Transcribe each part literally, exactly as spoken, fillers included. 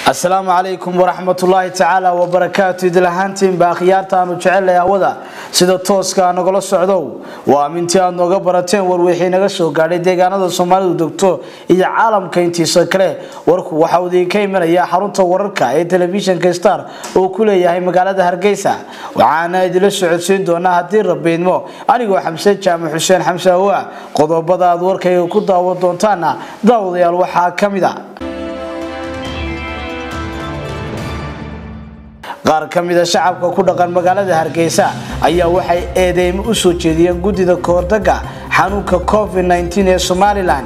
السلام عليكم ورحمة الله تعالى وبركاته دلهانتين باخيارتان وجعل هودا sida tooska nagala socdo waa mintii aad nooga barateen war wixii naga soo gaaray deegaanada Soomaalidu dogto iyo caalamka intiisa kale warku waxa uu idinka imanaya xarunta wararka ee telefishinka Star oo ku leeyahay magaalada Hargeysa waxaana idila socodsiin doonaa hadii rabeedmo anigoo Xamse Jaamac Xuseen Xamse waa qodobada aad warkayga ku daawan doontaana daawadayaal waxa kamid ah qaar kamida shacabka ku dhaqan magaalada Hargeysa ayaa waxay eedeymo u soo jeediyeen gudida koordaga xanuunka covid nineteen ee Somaliland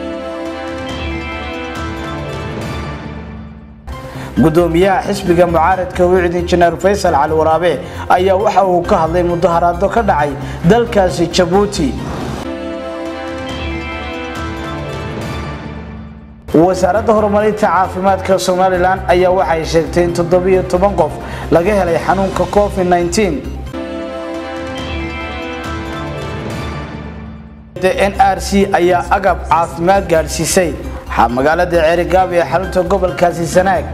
gudoomiyaha xisbiga mucaaradka wicdi Injineer Faysal Cali Waraabe ayaa waxa uu ka hadlay mudaharaado ka dhacay dalkaasi Djibouti wasaaradda horumarinta caafimaadka Somaliland ayaa waxay sheegtay in toddoba iyo toban qof laga helay xanuunka covid nineteen N R C ayaa agab caafimaad gaarsiisay magaalada Cerigab ee xarunta gobolkaasi Sanaag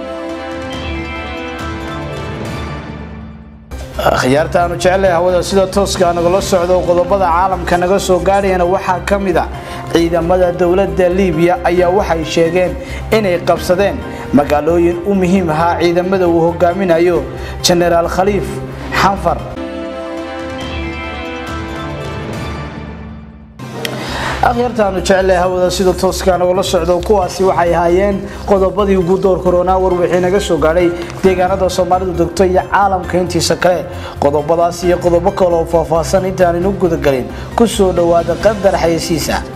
khiyaartaanu jeclay hawada sida tooska nagala socdo qodobada caalamka naga soo gaarayna waxa kamid ah ciidamada dawladda Liibiya ayaa waxay sheegeen inay qabsadeen magaalooyin u muhiim ah ciidamada uu hogaaminayo General Khaliif Xanfar akhirtaanu jeclay hawada sida tooska nagala socdo kuwaasi waxay haayeen qodobadii ugu door corona war wixii naga soo gaaray deegaanada Soomaalidu dogto iyo caalamka intiisa kale qodobadaas iyo qodobo kale oo faahfaahsan intaan inu guda galin ku soo dhawaada qadar xayeysiisa